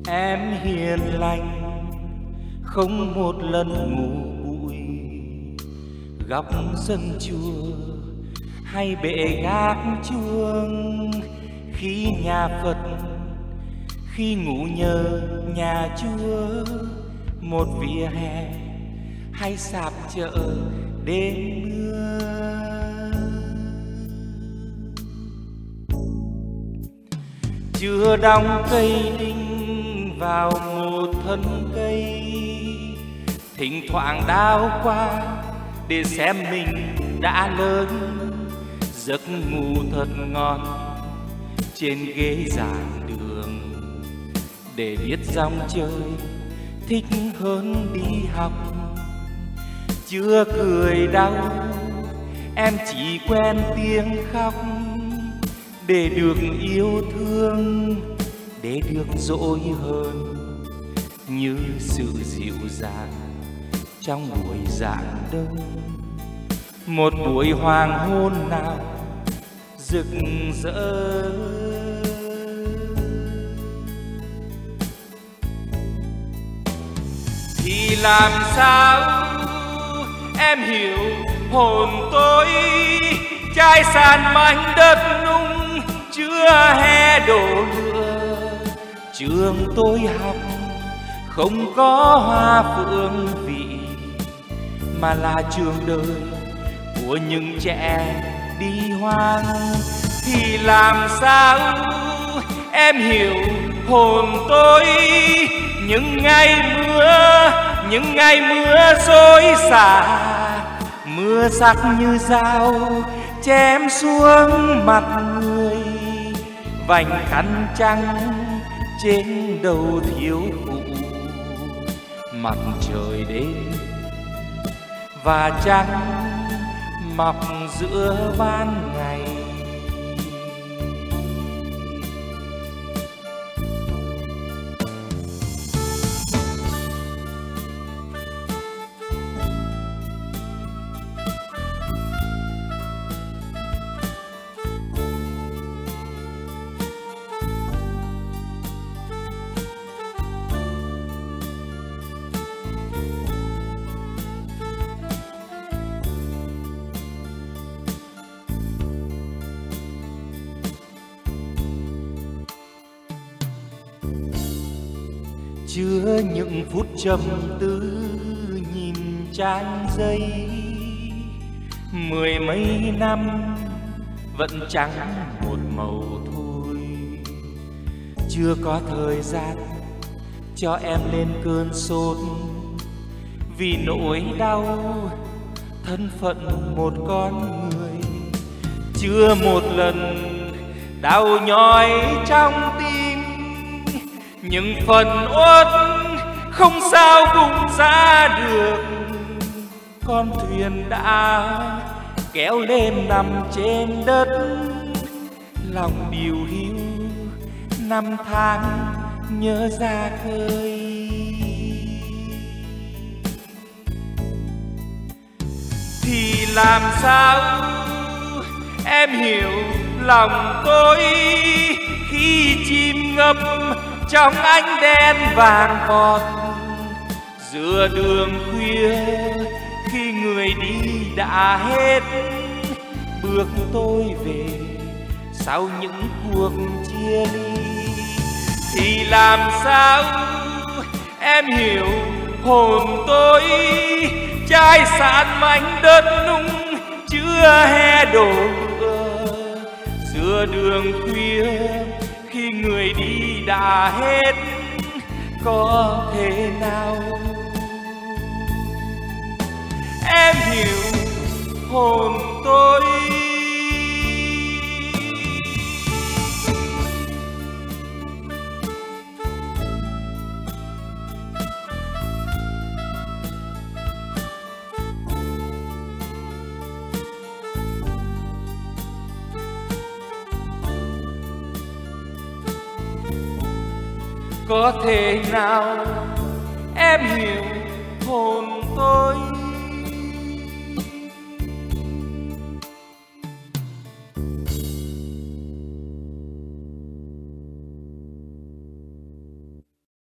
Em hiền lành, không một lần ngủ bụi, góc sân chùa hay bệ gác chuông. Khi nhà Phật, khi ngủ nhờ nhà Chúa, một vỉa hè hay sạp chợ đêm mưa. Chưa đóng cây đinh vào một thân cây, thỉnh thoảng đao qua để xem mình đã lớn. Giấc ngủ thật ngon trên ghế giảng đường, để biết dòng chơi thích hơn đi học. Chưa cười đau, em chỉ quen tiếng khóc, để được yêu thương, để được dỗi hơn, như sự dịu dàng trong buổi rạng đông. Một buổi hoàng hôn nào rực rỡ, thì làm sao em hiểu hồn tôi chai sàn mảnh đất nung chưa he đổ lửa. Trường tôi học không có hoa phượng vị, mà là trường đời của những trẻ đi hoang. Thì làm sao em hiểu hồn tôi những ngày mưa xối xả, mưa sắc như dao chém xuống mặt người. Vành khăn trắng trên đầu thiếu phụ, mặt trời đêm và trăng mọc giữa ban ngày. Chứa những phút trầm tư nhìn trang giấy, mười mấy năm vẫn chẳng một màu thôi. Chưa có thời gian cho em lên cơn sốt, vì nỗi đau thân phận một con người. Chưa một lần đau nhói trong tim, những phần uất không sao bung ra được. Con thuyền đã kéo lên nằm trên đất, lòng điều hiu năm tháng nhớ ra khơi. Thì làm sao em hiểu lòng tôi khi chìm ngập trong ánh đen vàng vọt giữa đường khuya. Khi người đi đã hết, bước tôi về sau những cuộc chia ly. Thì làm sao em hiểu hồn tôi chai sạn mảnh đất nung chưa he đổ lửa. Giữa đường khuya khi người đi đã hết, có thể nào em hiểu hồn tôi? Có thể nào em hiểu hồn tôi?